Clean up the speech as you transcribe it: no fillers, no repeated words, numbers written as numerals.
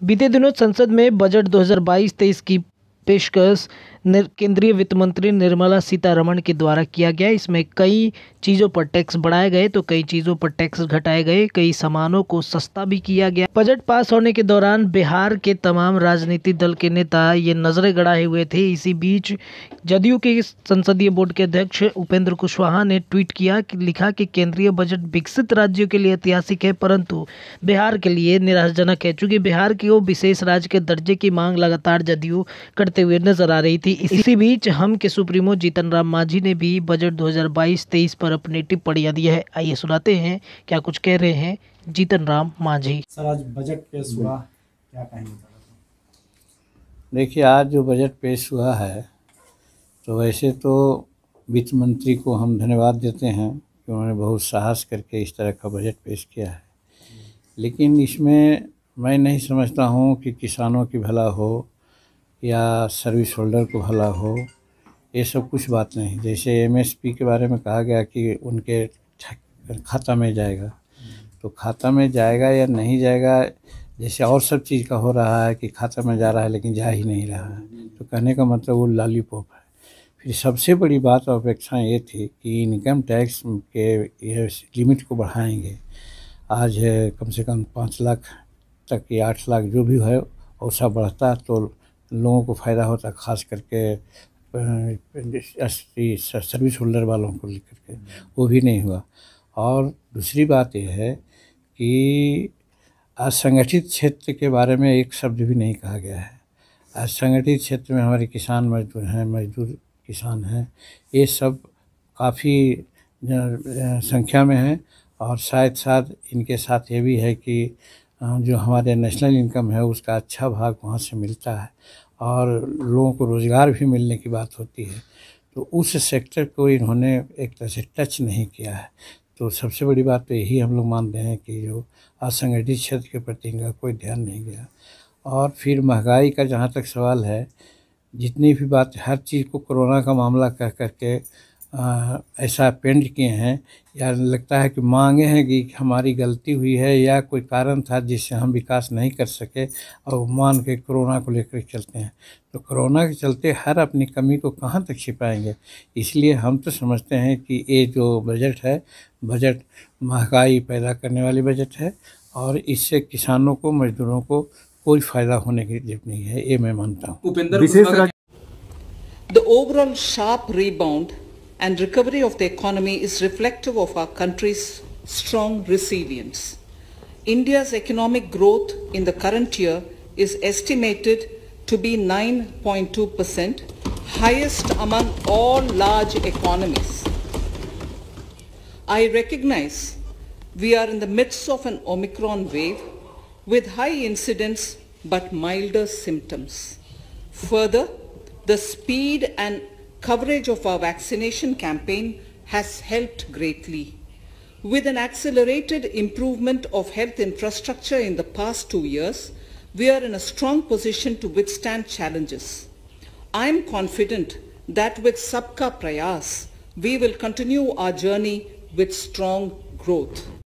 बीते दिनों संसद में बजट 2022-23 की पेशकश केंद्रीय वित्त मंत्री निर्मला सीतारमण के द्वारा किया गया। इसमें कई चीज़ों पर टैक्स बढ़ाए गए तो कई चीज़ों पर टैक्स घटाए गए, कई सामानों को सस्ता भी किया गया। बजट पास होने के दौरान बिहार के तमाम राजनीतिक दल के नेता ये नजरें गड़ाए हुए थे। इसी बीच जदयू के संसदीय बोर्ड के अध्यक्ष उपेंद्र कुशवाहा ने ट्वीट किया कि लिखा कि केंद्रीय बजट विकसित राज्यों के लिए ऐतिहासिक है, परंतु बिहार के लिए निराशाजनक है। चूंकि बिहार की वो विशेष राज्य के दर्जे की मांग लगातार जदयू करते हुए नजर आ रही थी। इसी बीच हम के सुप्रीमो जीतन राम मांझी ने भी बजट 2022-23 पर अपनी टिप्पणियां दी है। आइए सुनाते हैं क्या कुछ कह रहे हैं जीतन राम मांझी। सर, आज बजट पेश हुआ, क्या कहेंगे? देखिए, आज जो बजट पेश हुआ है तो वैसे तो वित्त मंत्री को हम धन्यवाद देते हैं कि उन्होंने बहुत साहस करके इस तरह का बजट पेश किया है। लेकिन इसमें मैं नहीं समझता हूँ कि किसानों की भला हो या सर्विस होल्डर को भला हो, ये सब कुछ बात नहीं। जैसे एमएसपी के बारे में कहा गया कि उनके खाता में जाएगा, तो खाता में जाएगा या नहीं जाएगा, जैसे और सब चीज़ का हो रहा है कि खाता में जा रहा है लेकिन जा ही नहीं रहा है, तो कहने का मतलब वो लॉलीपॉप है। फिर सबसे बड़ी बात और अपेक्षा ये थी कि इनकम टैक्स के लिमिट को बढ़ाएंगे। आज कम से कम 5 लाख तक या 8 लाख जो भी है वैसा बढ़ता तो लोगों को फ़ायदा होता, खास करके सर्विस होल्डर वालों को लेकर के। वो भी नहीं हुआ। और दूसरी बात यह है कि असंगठित क्षेत्र के बारे में एक शब्द भी नहीं कहा गया है। असंगठित क्षेत्र में हमारे किसान मजदूर हैं, मजदूर किसान हैं, ये सब काफ़ी संख्या में हैं। और शायद साथ इनके साथ ये भी है कि जो हमारे नेशनल इनकम है उसका अच्छा भाग वहाँ से मिलता है और लोगों को रोज़गार भी मिलने की बात होती है। तो उस सेक्टर को इन्होंने एक तरह से टच नहीं किया है। तो सबसे बड़ी बात तो यही हम लोग मानते हैं कि जो असंगठित क्षेत्र के प्रति इनका कोई ध्यान नहीं गया। और फिर महंगाई का जहाँ तक सवाल है, जितनी भी बात हर चीज़ को कोरोना का मामला कह करके ऐसा पेंड किए हैं, या लगता है कि मांगे हैं कि हमारी गलती हुई है या कोई कारण था जिससे हम विकास नहीं कर सके, और मान के कोरोना को लेकर चलते हैं। तो कोरोना के चलते हर अपनी कमी को कहाँ तक छिपाएंगे। इसलिए हम तो समझते हैं कि ये जो बजट है, बजट महंगाई पैदा करने वाली बजट है और इससे किसानों को, मजदूरों को कोई फ़ायदा होने की जरूरत नहीं है, ये मैं मानता हूँ। The overall sharp rebound and recovery of the economy is reflective of our country's strong resilience. India's economic growth in the current year is estimated to be 9.2%, highest among all large economies. I recognize we are in the midst of an Omicron wave with high incidence but milder symptoms. Further, the speed and coverage of our vaccination campaign has helped greatly. With an accelerated improvement of health infrastructure in the past 2 years, we are in a strong position to withstand challenges. I am confident that with Sabka Prayas, we will continue our journey with strong growth.